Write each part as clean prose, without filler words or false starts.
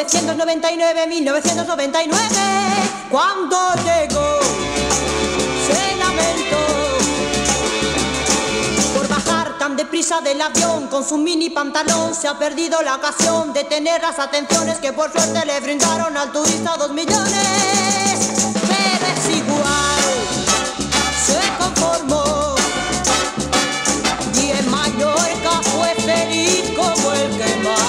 1999, 1999, cuando llegó, se lamentó por bajar tan deprisa del avión. Con su mini pantalón se ha perdido la ocasión de tener las atenciones que por suerte le brindaron al turista 2 millones. Pero es igual, se conformó y en Mallorca fue feliz como el que más.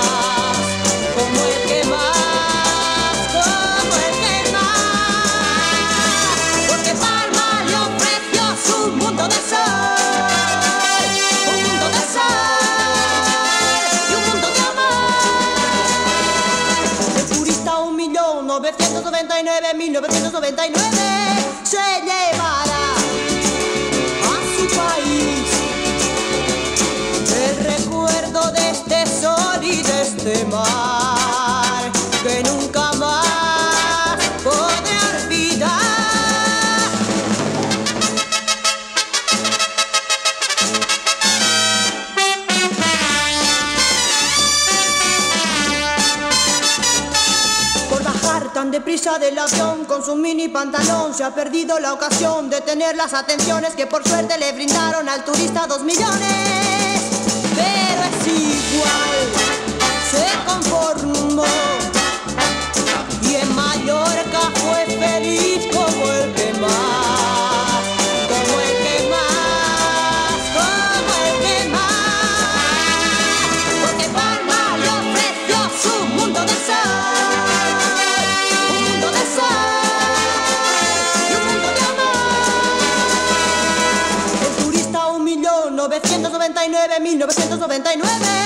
En 1999 se llevará a su país el recuerdo de este sol y de este mar que nunca más podré olvidar. Tan deprisa del avión, con su mini pantalón, se ha perdido la ocasión de tener las atenciones que por suerte le brindaron al turista 2 millones. Pero es igual, se conformó y en Mallorca fue feliz como el que más, como el que más, como el que más, porque Palma le ofreció su mundo de sol. El turista 1.999.999